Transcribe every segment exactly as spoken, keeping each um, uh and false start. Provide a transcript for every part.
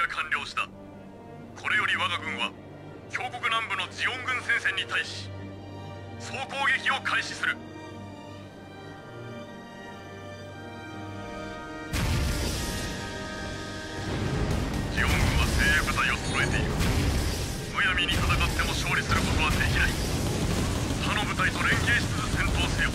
が完了した。これより我が軍は強国南部のジオン軍戦線に対し総攻撃を開始する。ジオン軍は精鋭部隊を揃えている。むやみに戦っても勝利することはできない。他の部隊と連携しつつ戦闘せよ。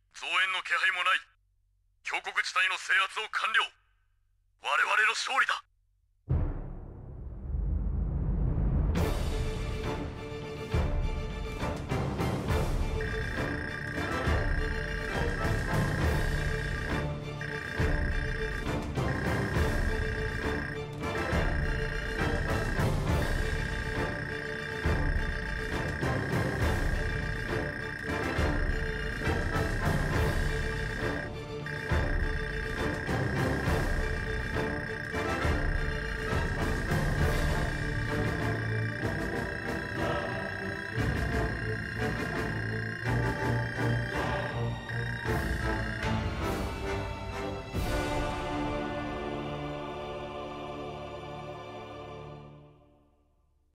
気配もない。強国地帯の制圧を完了。我々の勝利だ。